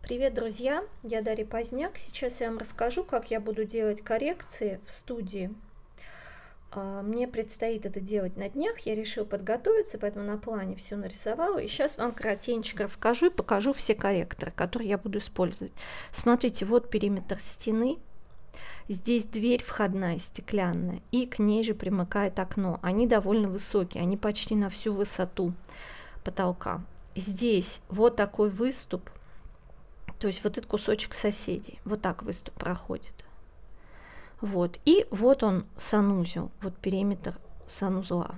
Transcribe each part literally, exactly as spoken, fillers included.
Привет, друзья! Я Дарья Поздняк. Сейчас я вам расскажу, как я буду делать коррекции в студии. Мне предстоит это делать на днях. Я решила подготовиться, поэтому на плане все нарисовала. И сейчас вам коротенько расскажу и покажу все корректоры, которые я буду использовать. Смотрите, вот периметр стены. Здесь дверь входная стеклянная, и к ней же примыкает окно. Они довольно высокие, они почти на всю высоту потолка. Здесь вот такой выступ. То есть вот этот кусочек соседей, вот так выступ проходит. Вот, и вот он санузел, вот периметр санузла.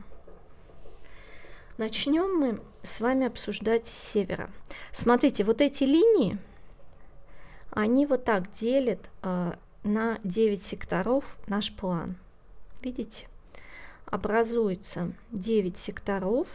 Начнем мы с вами обсуждать с севера. Смотрите, вот эти линии, они вот так делят э, на девять секторов наш план. Видите? Образуется девять секторов.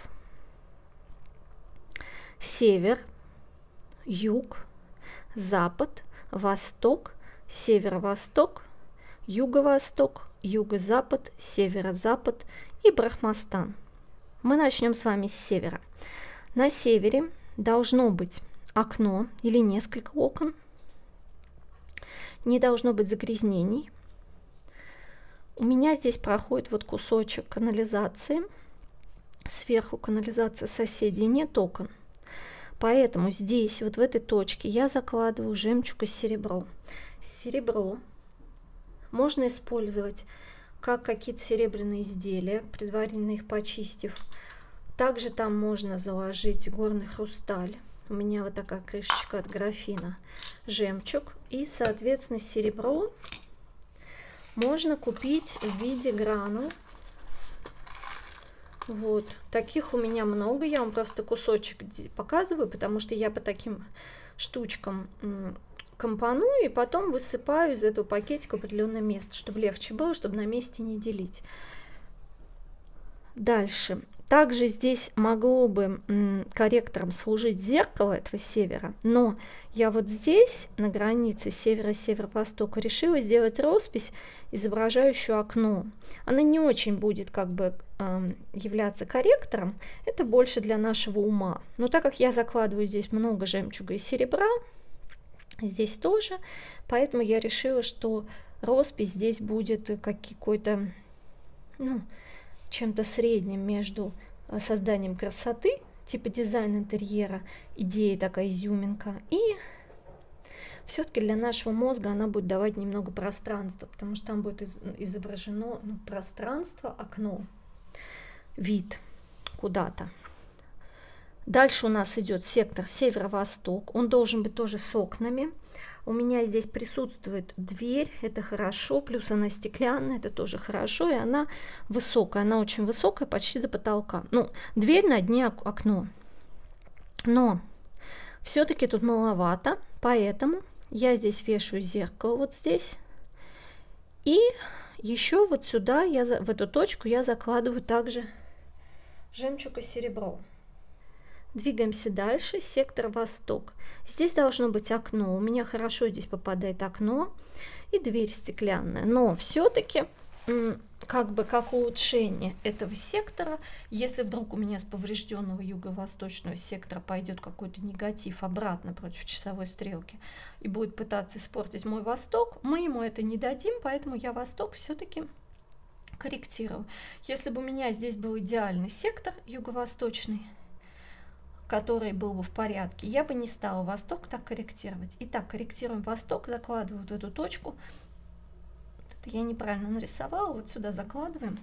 Север, юг, запад, восток, северо-восток, юго-восток, юго-запад, северо-запад и Брахмастан. Мы начнем с вами с севера. На севере должно быть окно или несколько окон. Не должно быть загрязнений. У меня здесь проходит вот кусочек канализации. Сверху канализация соседей, нет окон. Поэтому здесь, вот в этой точке, я закладываю жемчуг и серебро. Серебро можно использовать как какие-то серебряные изделия, предварительно их почистив. Также там можно заложить горный хрусталь. У меня вот такая крышечка от графина. Жемчуг. И, соответственно, серебро можно купить в виде гранул. Вот, таких у меня много, я вам просто кусочек показываю, потому что я по таким штучкам компоную и потом высыпаю из этого пакетика в определенное место, чтобы легче было, чтобы на месте не делить. Дальше. Также здесь могло бы корректором служить зеркало этого севера, но я вот здесь, на границе севера-северо-востока, решила сделать роспись, изображающую окно. Она не очень будет как бы э, являться корректором, это больше для нашего ума. Но так как я закладываю здесь много жемчуга и серебра, здесь тоже, поэтому я решила, что роспись здесь будет как какой-то, ну, чем-то средним между созданием красоты, типа дизайн интерьера, идея такая изюминка, и все-таки для нашего мозга она будет давать немного пространства, потому что там будет изображено, ну, пространство, окно, вид куда-то. Дальше у нас идет сектор северо-восток, он должен быть тоже с окнами. У меня здесь присутствует дверь, это хорошо, плюс она стеклянная, это тоже хорошо, и она высокая, она очень высокая, почти до потолка. Ну, дверь на дне окно. Но все-таки тут маловато, поэтому я здесь вешаю зеркало вот здесь. И еще вот сюда, я, в эту точку, я закладываю также жемчуг и серебро. Двигаемся дальше, сектор восток. Здесь должно быть окно. У меня хорошо здесь попадает окно и дверь стеклянная. Но все-таки, как бы как улучшение этого сектора, если вдруг у меня с поврежденного юго-восточного сектора пойдет какой-то негатив обратно против часовой стрелки и будет пытаться испортить мой восток, мы ему это не дадим, поэтому я восток все-таки корректирую. Если бы у меня здесь был идеальный сектор юго-восточный, который был бы в порядке, я бы не стала восток так корректировать. Итак, корректируем восток, закладываю вот в эту точку. Это я неправильно нарисовала, вот сюда закладываем.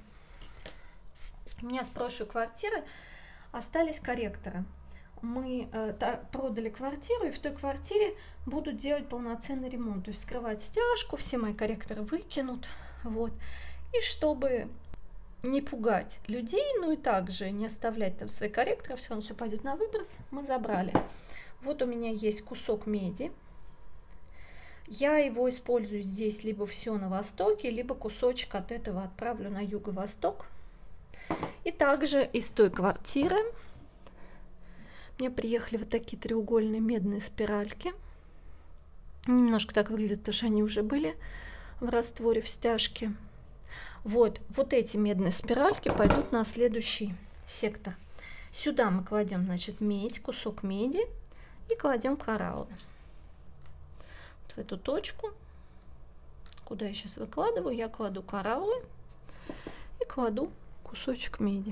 У меня с прошлой квартиры остались корректоры. Мы э, та, продали квартиру, и в той квартире будут делать полноценный ремонт. То есть скрывать стяжку, все мои корректоры выкинут. Вот. И чтобы не пугать людей, ну и также не оставлять там свои корректоры, все равно все пойдет на выброс, мы забрали. Вот у меня есть кусок меди. Я его использую здесь либо все на востоке, либо кусочек от этого отправлю на юго-восток. И также из той квартиры мне приехали вот такие треугольные медные спиральки. Немножко так выглядит, потому что они уже были в растворе, в стяжке. Вот, вот эти медные спиральки пойдут на следующий сектор. Сюда мы кладем, значит, медь, кусок меди и кладем кораллы. в эту точку, куда я сейчас выкладываю, я кладу кораллы и кладу кусочек меди.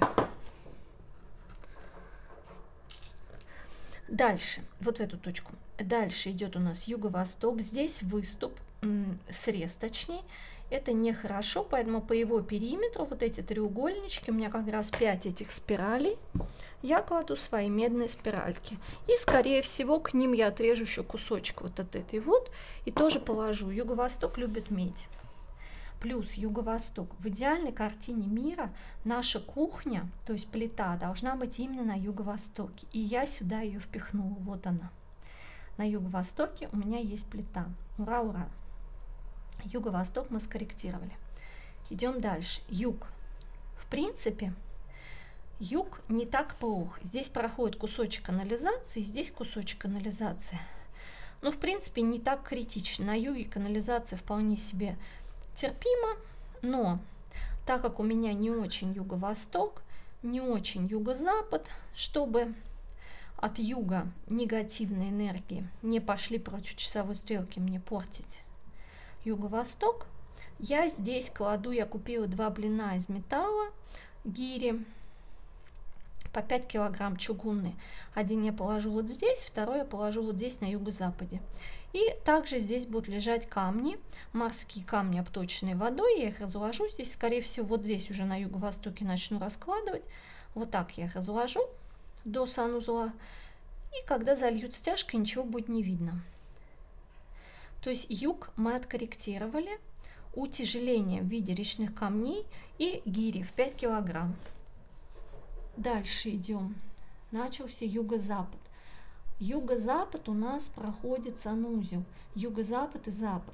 Дальше, вот в эту точку. Дальше идет у нас юго-восток. Здесь выступ, срез точнее. Это нехорошо, поэтому по его периметру вот эти треугольнички, у меня как раз пять этих спиралей, я кладу свои медные спиральки. И, скорее всего, к ним я отрежу еще кусочек вот от этой вот и тоже положу. Юго-восток любит медь. Плюс юго-восток. В идеальной картине мира наша кухня, то есть плита, должна быть именно на юго-востоке. И я сюда ее впихнула. Вот она. На юго-востоке у меня есть плита. Ура, ура! Юго-восток мы скорректировали. Идем дальше. Юг. В принципе, юг не так плохо. Здесь проходит кусочек канализации, здесь кусочек канализации. Но, в принципе, не так критично. На юге канализация вполне себе терпимо, но так как у меня не очень юго-восток, не очень юго-запад, чтобы от юга негативные энергии не пошли против часовой стрелки мне портить юго-восток, я здесь кладу, я купила два блина из металла, гири, по пять килограмм чугунные. Один я положу вот здесь, второй я положу вот здесь на юго-западе. И также здесь будут лежать камни, морские камни, обточенные водой. Я их разложу здесь, скорее всего, вот здесь уже на юго-востоке начну раскладывать. Вот так я их разложу до санузла. И когда зальют стяжкой, ничего будет не видно. То есть юг мы откорректировали. Утяжеление в виде речных камней и гири в пять килограмм. Дальше идем. Начался юго-запад. Юго-запад у нас проходит санузел. Юго-запад и запад.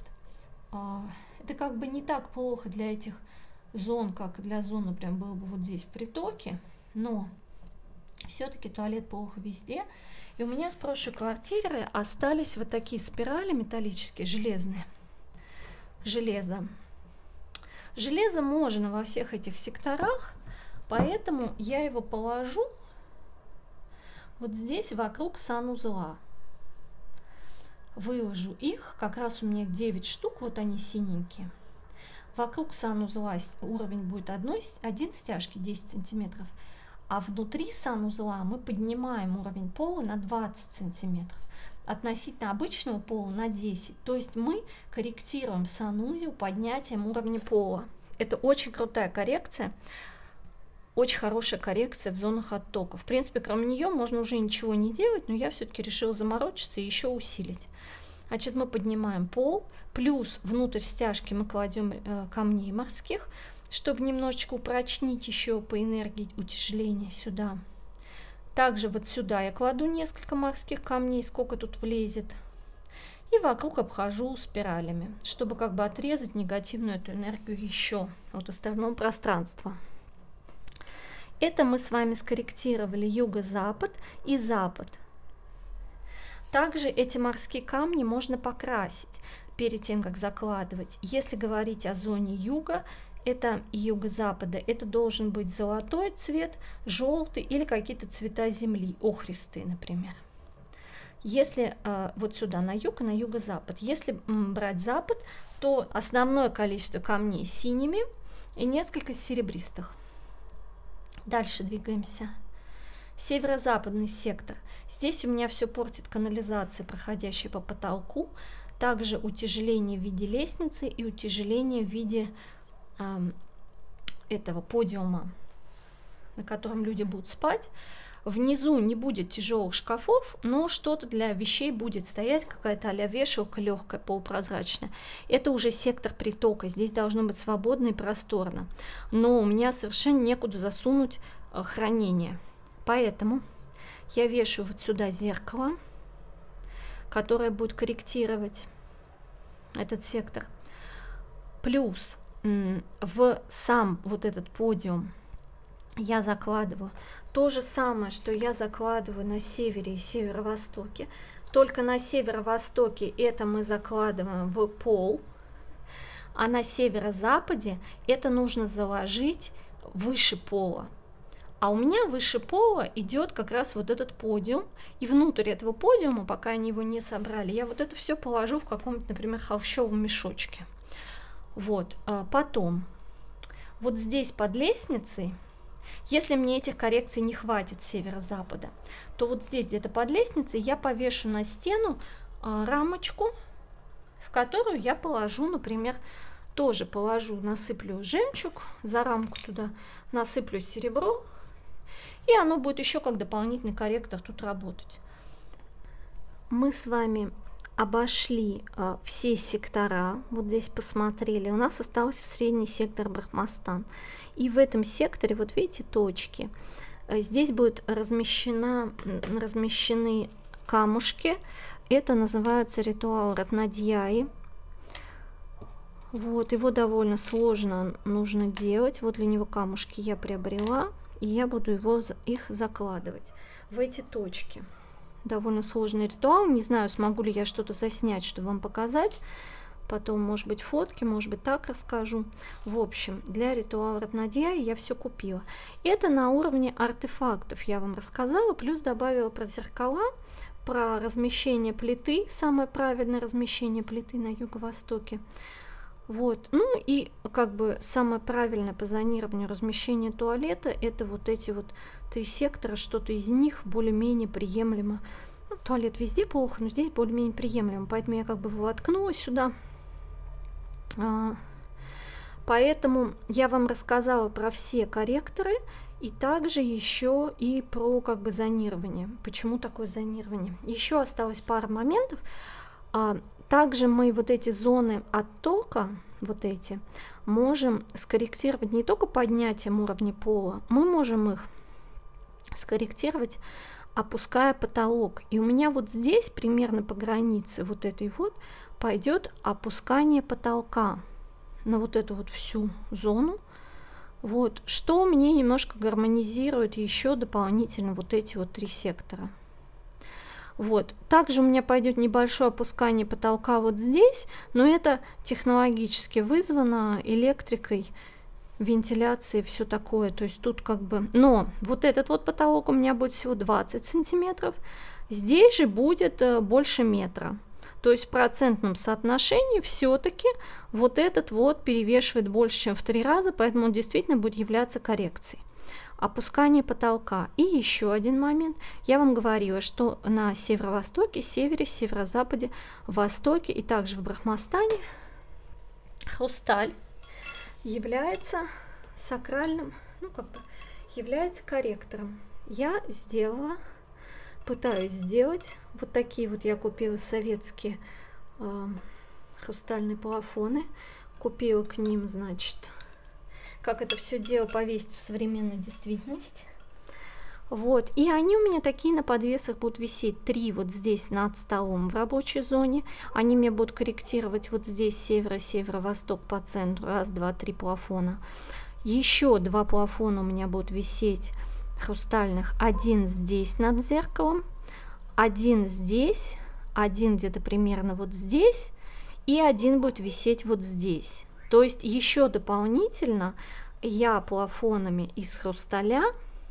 Это как бы не так плохо для этих зон, как для зон, например, было бы вот здесь в притоке. Но все-таки туалет плохо везде. И у меня с прошлой квартиры остались вот такие спирали металлические, железные. Железо. Железо можно во всех этих секторах, поэтому я его положу вот здесь вокруг санузла. Выложу их, как раз у меня девять штук, вот они синенькие. Вокруг санузла уровень будет одной, один стяжки десять сантиметров, а внутри санузла мы поднимаем уровень пола на двадцать сантиметров. Относительно обычного пола на десять. То есть мы корректируем санузел поднятием уровня пола. Это очень крутая коррекция, очень хорошая коррекция в зонах оттока. В принципе, кроме нее можно уже ничего не делать, но я все-таки решила заморочиться и еще усилить. Значит, мы поднимаем пол, плюс внутрь стяжки мы кладем э, камней морских, чтобы немножечко упрочнить еще по энергии утяжеления сюда. Также вот сюда я кладу несколько морских камней, сколько тут влезет. И вокруг обхожу спиралями, чтобы как бы отрезать негативную эту энергию еще от остального пространства. Это мы с вами скорректировали юго-запад и запад. Также эти морские камни можно покрасить перед тем, как закладывать. Если говорить о зоне юга, это и юго-запада, это должен быть золотой цвет, желтый или какие-то цвета земли, охристые, например. Если э, вот сюда на юг и на юго-запад, если м, брать запад, то основное количество камней синими и несколько серебристых. Дальше двигаемся. Северо-западный сектор. Здесь у меня все портит канализация, проходящая по потолку, также утяжеление в виде лестницы и утяжеление в виде этого подиума, на котором люди будут спать. Внизу не будет тяжелых шкафов, но что-то для вещей будет стоять, какая-то а-ля вешалка легкая, полупрозрачная. Это уже сектор притока, здесь должно быть свободно и просторно. Но у меня совершенно некуда засунуть хранение. Поэтому я вешаю вот сюда зеркало, которое будет корректировать этот сектор. Плюс в сам вот этот подиум я закладываю то же самое, что я закладываю на севере и северо-востоке. Только на северо-востоке это мы закладываем в пол, а на северо-западе это нужно заложить выше пола. А у меня выше пола идет как раз вот этот подиум, и внутрь этого подиума, пока они его не собрали, я вот это все положу в каком-то, например, холщовом мешочке. Вот, потом, вот здесь под лестницей, если мне этих коррекций не хватит с северо-запада, то вот здесь где-то под лестницей я повешу на стену рамочку, в которую я положу, например, тоже положу, насыплю жемчуг, за рамку туда насыплю серебро, и оно будет еще как дополнительный корректор тут работать. Мы с вами обошли э, все сектора, вот здесь посмотрели, у нас остался средний сектор Брахмастан. И в этом секторе, вот видите, точки, э, здесь будут размещена, размещены камушки, это называется ритуал Ратнадьяи. Вот, его довольно сложно нужно делать, вот для него камушки я приобрела, и я буду его, их закладывать в эти точки. Довольно сложный ритуал. Не знаю, смогу ли я что-то заснять, чтобы вам показать. Потом, может быть, фотки, может быть, так расскажу. В общем, для ритуала Ратнадьяи я все купила. Это на уровне артефактов я вам рассказала, плюс добавила про зеркала, про размещение плиты, самое правильное размещение плиты на юго-востоке. Вот, ну и как бы самое правильное по зонированию размещения туалета — это вот эти вот три сектора, что-то из них более-менее приемлемо. Ну, туалет везде плохо, но здесь более-менее приемлемо, поэтому я как бы воткнула сюда. А, поэтому я вам рассказала про все корректоры и также еще и про как бы зонирование. Почему такое зонирование? Еще осталось пара моментов. А, Также мы вот эти зоны оттока, вот эти, можем скорректировать не только поднятием уровня пола, мы можем их скорректировать, опуская потолок. И у меня вот здесь, примерно по границе вот этой вот, пойдет опускание потолка на вот эту вот всю зону. Вот, что мне немножко гармонизирует еще дополнительно вот эти вот три сектора. Вот. Также у меня пойдет небольшое опускание потолка вот здесь, но это технологически вызвано электрикой, вентиляцией, все такое. То есть тут как бы... Но вот этот вот потолок у меня будет всего двадцать сантиметров, здесь же будет больше метра. То есть в процентном соотношении все-таки вот этот вот перевешивает больше, чем в три раза, поэтому он действительно будет являться коррекцией. Опускание потолка. И еще один момент. Я вам говорила, что на северо-востоке, севере, северо-западе, востоке и также в Брахмастане хрусталь является сакральным, ну как бы является корректором. Я сделала, пытаюсь сделать вот такие вот, я купила советские э, хрустальные плафоны, купила к ним, значит, как это все дело повесить в современную действительность. Вот, и они у меня такие на подвесах будут висеть. Три вот здесь над столом в рабочей зоне. Они мне будут корректировать вот здесь северо, северо-восток по центру. Раз, два, три плафона. Еще два плафона у меня будут висеть хрустальных. Один здесь над зеркалом, один здесь, один где-то примерно вот здесь, и один будет висеть вот здесь. То есть еще дополнительно я плафонами из хрусталя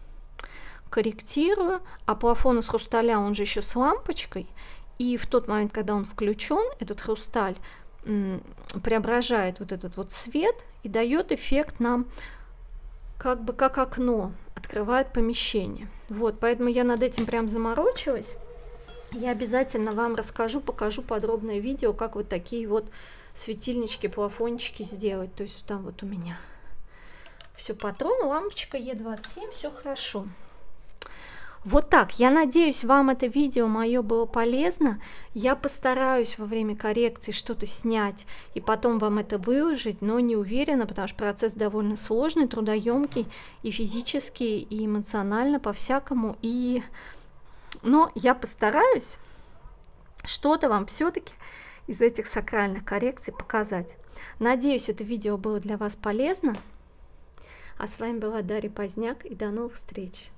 корректирую, а плафон из хрусталя, он же еще с лампочкой, и в тот момент, когда он включен, этот хрусталь преображает вот этот вот свет и дает эффект нам как бы как окно, открывает помещение. Вот, поэтому я над этим прям заморочилась. Я обязательно вам расскажу, покажу подробное видео, как вот такие вот светильнички, плафончики сделать. То есть там вот у меня все патрон, лампочка Е двадцать семь, все хорошо. Вот так, я надеюсь, вам это видео мое было полезно. Я постараюсь во время коррекции что-то снять и потом вам это выложить, но не уверена, потому что процесс довольно сложный, трудоемкий и физически, и эмоционально, по-всякому. И... Но я постараюсь что-то вам все-таки из этих сакральных коррекций показать. Надеюсь, это видео было для вас полезно. А с вами была Дарья Поздняк, и до новых встреч!